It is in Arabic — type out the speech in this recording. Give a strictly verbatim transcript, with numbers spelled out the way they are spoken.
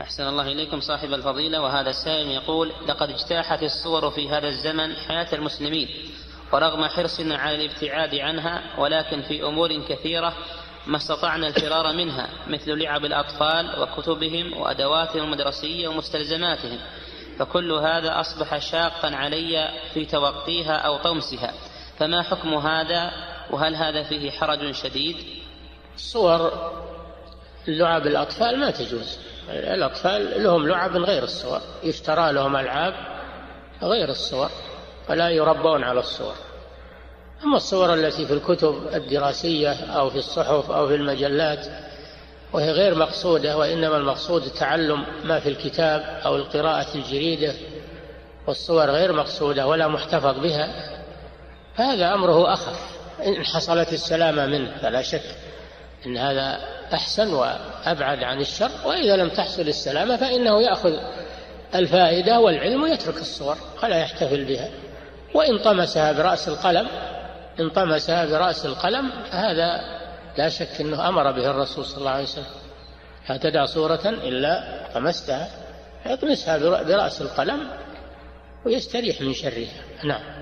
أحسن الله إليكم صاحب الفضيلة، وهذا السائل يقول: لقد اجتاحت الصور في هذا الزمن حياة المسلمين، ورغم حرصنا على الابتعاد عنها ولكن في أمور كثيرة ما استطعنا الفرار منها، مثل لعب الأطفال وكتبهم وأدواتهم المدرسية ومستلزماتهم، فكل هذا أصبح شاقا علي في توقيها أو طمسها، فما حكم هذا؟ وهل هذا فيه حرج شديد؟ صور لعب الأطفال ما تجوز. الأطفال لهم لعب غير الصور، يشترى لهم ألعاب غير الصور، فلا يربون على الصور. أما الصور التي في الكتب الدراسية أو في الصحف أو في المجلات وهي غير مقصودة، وإنما المقصود تعلم ما في الكتاب أو القراءة الجريدة، والصور غير مقصودة ولا محتفظ بها، فهذا أمره أخف إن حصلت السلامة منه، فلا شك إن هذا أحسن وأبعد عن الشر. وإذا لم تحصل السلامة فإنه يأخذ الفائدة والعلم ويترك الصور ولا يحتفل بها. وإن طمسها برأس القلم إن طمسها برأس القلم هذا لا شك أنه أمر به الرسول صلى الله عليه وسلم: لا تدع صورة إلا طمستها، يطمسها برأس القلم ويستريح من شرها. نعم.